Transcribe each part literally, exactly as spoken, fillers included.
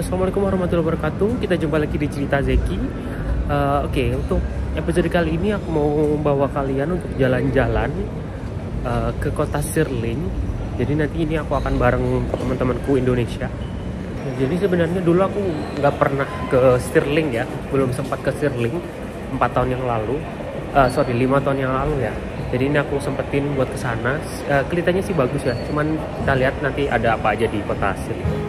Assalamualaikum warahmatullahi wabarakatuh. Kita jumpa lagi di Cerita Zeki. uh, Oke, okay, untuk episode kali ini aku mau bawa kalian untuk jalan-jalan uh, ke kota Stirling. Jadi nanti ini aku akan bareng teman-temanku Indonesia. Nah, jadi sebenarnya dulu aku nggak pernah ke Stirling ya, belum sempat ke Stirling empat tahun yang lalu. Uh, sorry, lima tahun yang lalu ya. Jadi ini aku sempetin buat kesana. Uh, kelihatannya sih bagus ya, cuman kita lihat nanti ada apa aja di kota Stirling.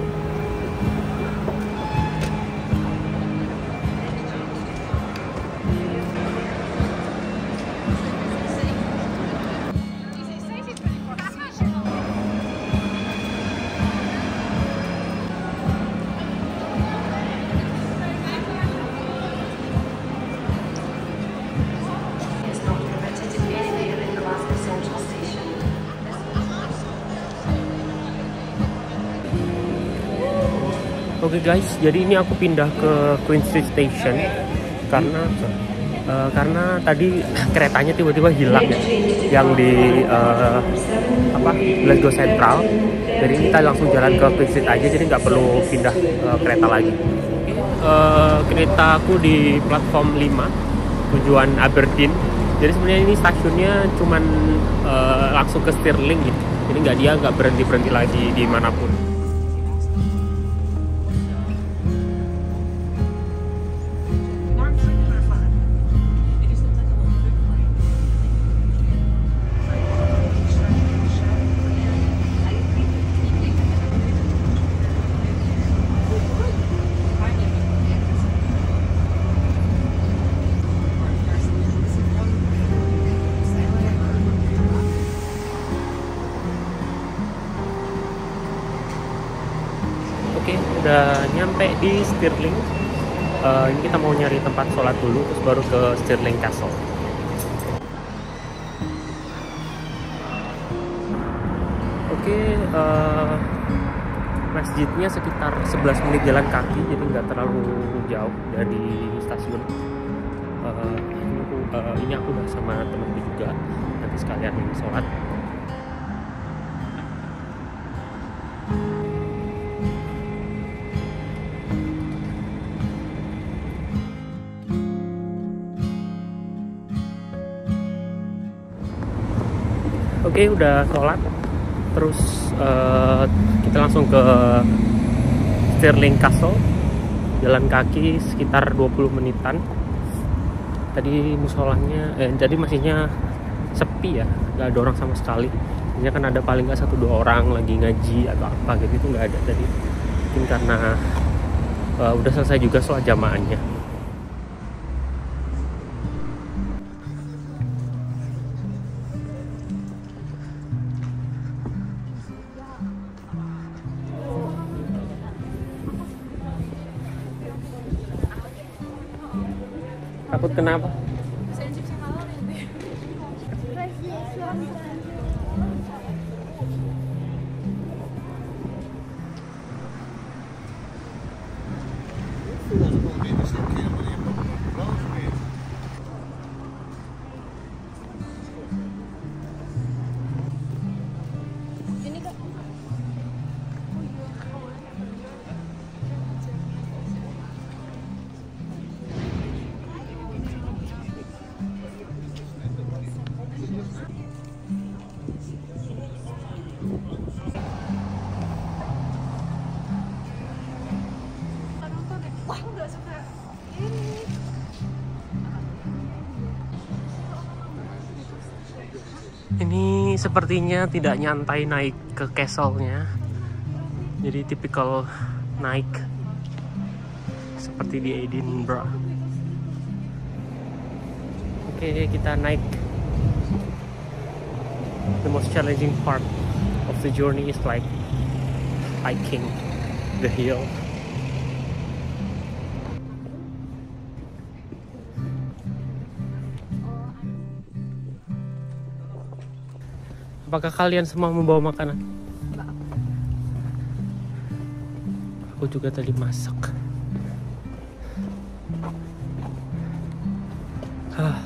Oke okay guys, jadi ini aku pindah ke Queen Street Station karena uh, karena tadi keretanya tiba-tiba hilang ya, yang di uh, apa Glasgow Central. Jadi kita langsung jalan ke Queen Street aja, jadi nggak perlu pindah uh, kereta lagi. Uh, kereta aku di platform lima tujuan Aberdeen. Jadi sebenarnya ini stasiunnya cuman uh, langsung ke Stirling gitu. Jadi nggak dia nggak berhenti berhenti lagi di manapun. Oke, udah nyampe di Stirling. Uh, ini kita mau nyari tempat sholat dulu, terus baru ke Stirling Castle. Oke, uh, masjidnya sekitar sebelas menit jalan kaki, jadi nggak terlalu jauh dari stasiun. Uh, ini, aku, uh, ini aku udah sama temenku juga, nanti sekalian sholat. Oke, okay, udah sholat, terus uh, kita langsung ke Stirling Castle, jalan kaki sekitar dua puluh menitan. Tadi musolanya, eh, jadi masihnya sepi ya, nggak ada orang sama sekali. Ini kan ada paling nggak satu dua orang lagi ngaji atau apa gitu, itu nggak ada tadi. Mungkin karena uh, udah selesai juga sholat jamaahnya. Takut kenapa? Ini sepertinya tidak nyantai naik ke castle-nya. Jadi tipikal naik seperti di Edinburgh. Oke, kita naik. The most challenging part of the journey is like hiking the hill. Apakah kalian semua membawa makanan? Aku juga tadi masak. Ah.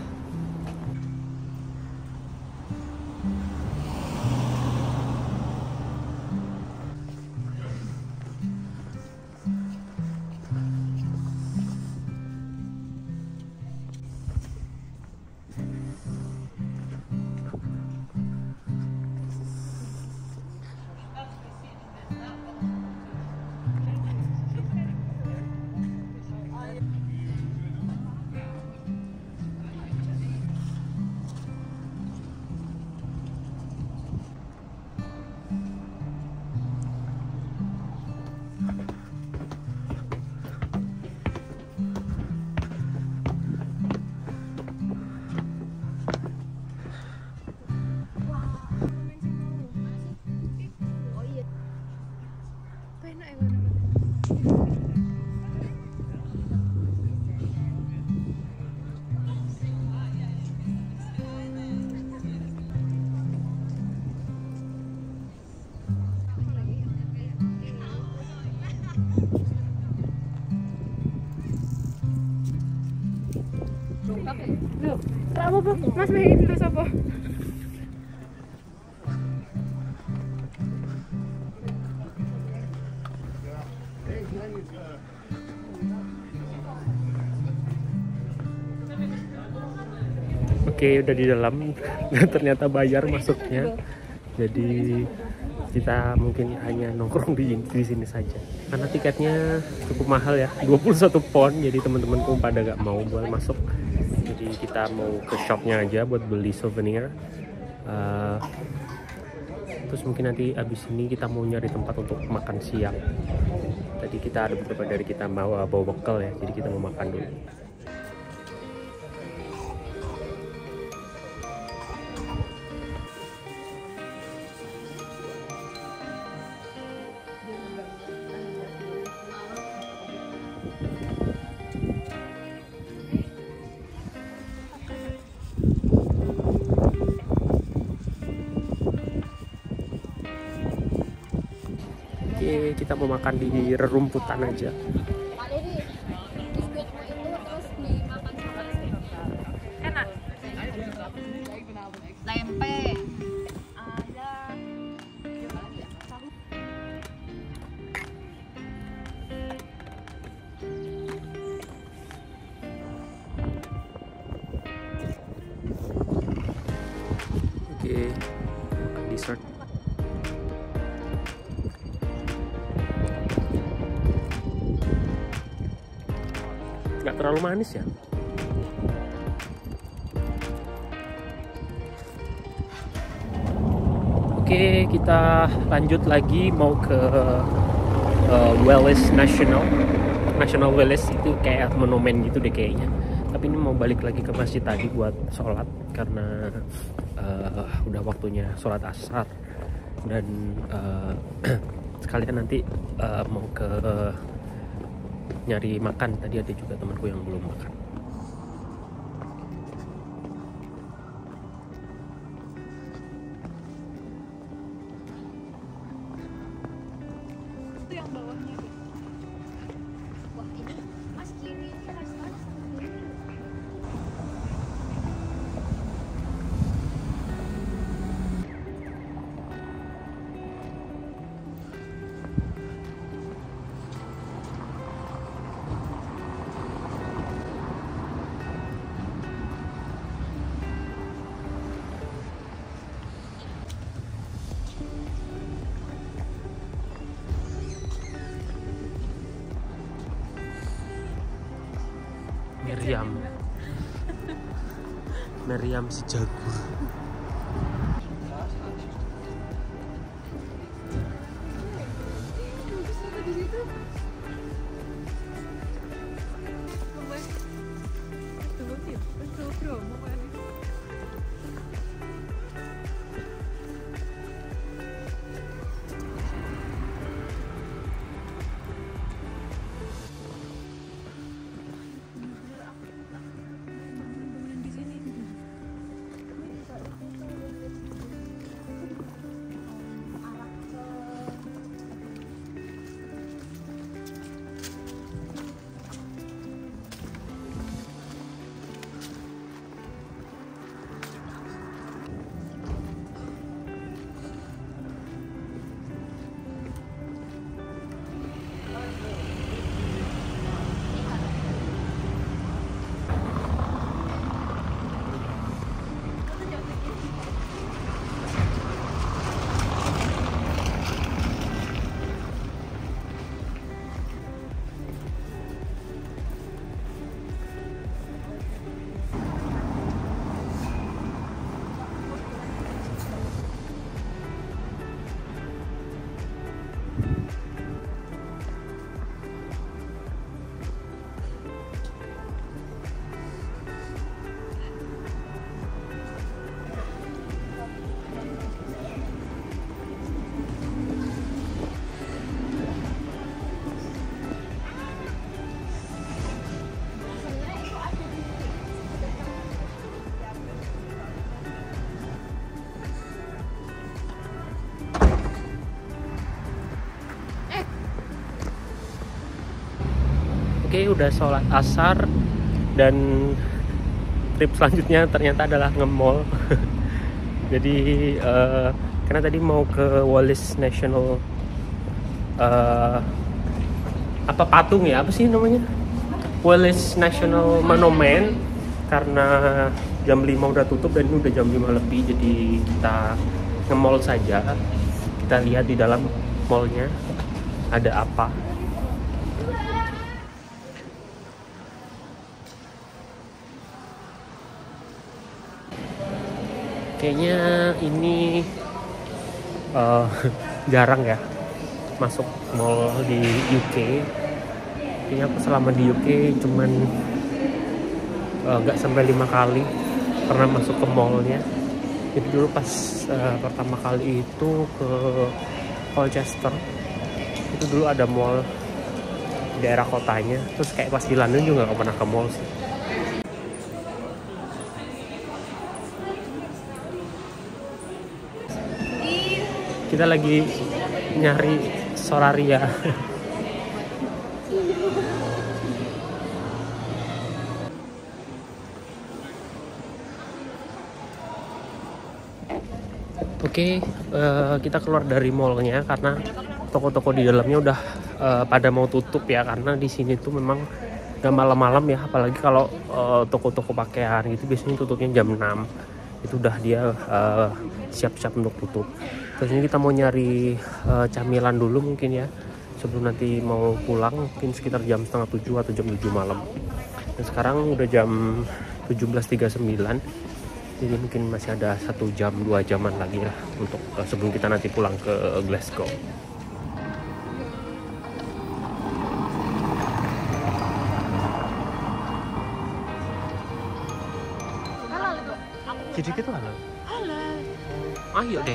Loh, tak apa-apa. Mas Mei itu sapa? Oke, udah di dalam dan ternyata bayar masuknya. Jadi kita mungkin hanya nongkrong di, di sini saja karena tiketnya cukup mahal ya, dua puluh satu pound. Jadi teman-temanku pada gak mau buat masuk, jadi kita mau ke shopnya aja buat beli souvenir. Uh, terus mungkin nanti abis ini kita mau nyari tempat untuk makan siang. Tadi kita ada beberapa dari kita bawa bawa bekal ya, jadi kita mau makan dulu. Oke, kita mau makan di rerumputan aja. Enak. Tempe. Ada. Oke, makan dessert. Nggak terlalu manis ya. Oke, kita lanjut lagi mau ke uh, Wales National National Wales. Itu kayak monumen gitu deh kayaknya. Tapi ini mau balik lagi ke masjid tadi buat sholat karena uh, udah waktunya sholat asar. Dan uh, sekalian nanti uh, mau ke uh, nyari makan. Tadi ada juga temanku yang belum makan. Itu yang bawahnya. Wah, ini mas kiri ini restoran sama kiri. Meriam Meriam si jagur. Oke, udah sholat asar dan trip selanjutnya ternyata adalah nge-mall. Jadi uh, karena tadi mau ke Wallace National uh, apa patung ya, apa sih namanya, Wallace National Monument, karena jam lima udah tutup dan ini udah jam lima lebih, jadi kita nge-mall saja. Kita lihat di dalam mallnya ada apa. Kayaknya ini uh, jarang ya masuk mall di U K. Kayaknya aku selama di U K cuman uh, gak sampai lima kali pernah masuk ke mallnya. Jadi dulu pas uh, pertama kali itu ke Colchester, itu dulu ada mall di daerah kotanya. Terus kayak pas di London juga gak pernah ke mall sih. Kita lagi nyari Soraria. Oke, uh, kita keluar dari mallnya karena toko-toko di dalamnya udah uh, pada mau tutup ya, karena di sini tuh memang gak malam-malam ya, apalagi kalau uh, toko-toko pakaian gitu biasanya tutupnya jam enam. Itu udah dia uh, siap-siap untuk tutup. Terus ini kita mau nyari uh, camilan dulu mungkin ya, sebelum nanti mau pulang, mungkin sekitar jam setengah tujuh atau jam tujuh malam. Dan sekarang udah jam tujuh belas tiga puluh sembilan, jadi mungkin masih ada satu jam dua jaman lagi lah untuk uh, sebelum kita nanti pulang ke Glasgow. Jadi gitu halal. Halal. Ayo deh.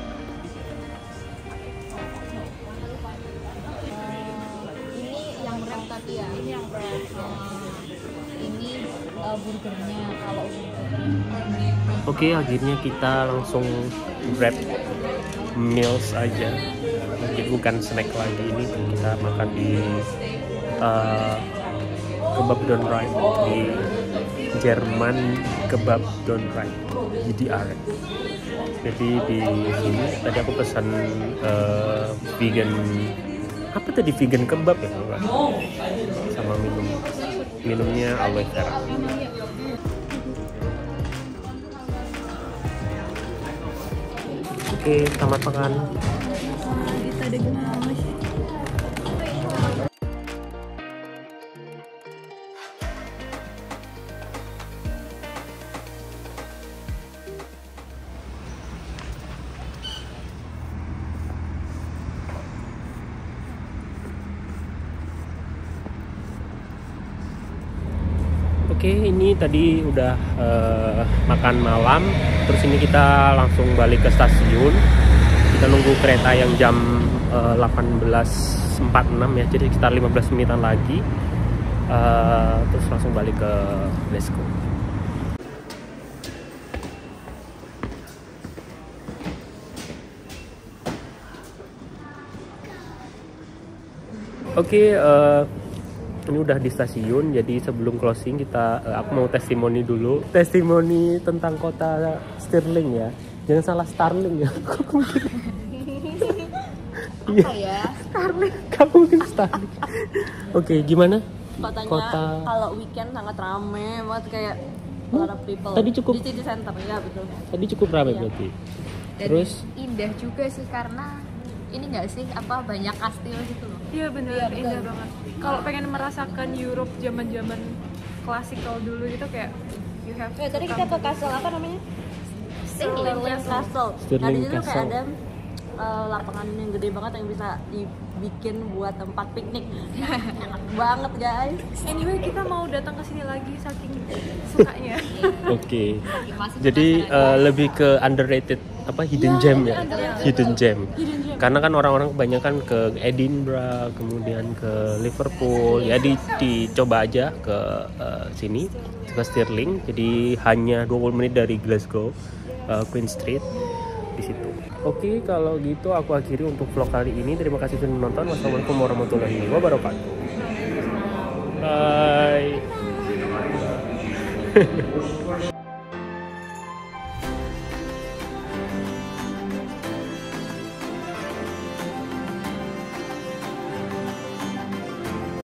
Ini yang wrap tadi ya. Ini yang wrap. Ini uh, burgernya kalau burger. Oke, akhirnya kita langsung grab meals aja. Jadi bukan snack lagi, ini kita makan di uh, Kebab Don Right di Jerman, Kebab Don Right G D R. Jadi di sini tadi aku pesan uh, vegan, apa tadi, vegan kebab ya, sama minum minumnya aloe vera. Oke, selamat makan. Kita ada gemas. Oke, ini tadi udah uh, makan malam, terus ini kita langsung balik ke stasiun. Kita nunggu kereta yang jam uh, delapan belas empat puluh enam ya, jadi sekitar lima belas menitan lagi. Uh, terus langsung balik ke Glasgow. Oke, uh, ini udah di stasiun, jadi sebelum closing kita uh, aku mau testimoni dulu, testimoni tentang kota Stirling ya, jangan salah Starling ya. Apa ya? Starling, kamu mungkin Starling. Oke, gimana? Kotanya Kota kalau weekend sangat rame banget, kayak a lot of people. Tadi cukup di city center ya, betul. Tadi cukup ramai Iya. berarti. Dan Terus indah juga sih, karena ini nggak sih apa banyak kastil gitu loh. Iya bener, Iya, betul. indah banget. Kalau pengen merasakan Europe zaman-zaman klasikal dulu gitu, kayak you have Ya, tadi to kita come. ke castle apa namanya? Stirling Stirling Castle. Stirling Nah, di situ Castle. kayak ada uh, lapangan yang gede banget yang bisa dibikin buat tempat piknik. Enak banget, guys. Anyway, kita mau datang ke sini lagi saking sukanya. oke. Masih Jadi penasaran. uh, lebih ke underrated apa hidden Ya, gem ya, ya, underrated. hidden gem. Hidden gem. Karena kan orang-orang kebanyakan ke Edinburgh, kemudian ke Liverpool, ya di, dicoba aja ke uh, sini, ke Stirling. Jadi hanya dua puluh menit dari Glasgow, uh, Queen Street di situ. Oke, kalau gitu aku akhiri untuk vlog kali ini. Terima kasih sudah menonton. Wassalamualaikum warahmatullahi wabarakatuh. Bye.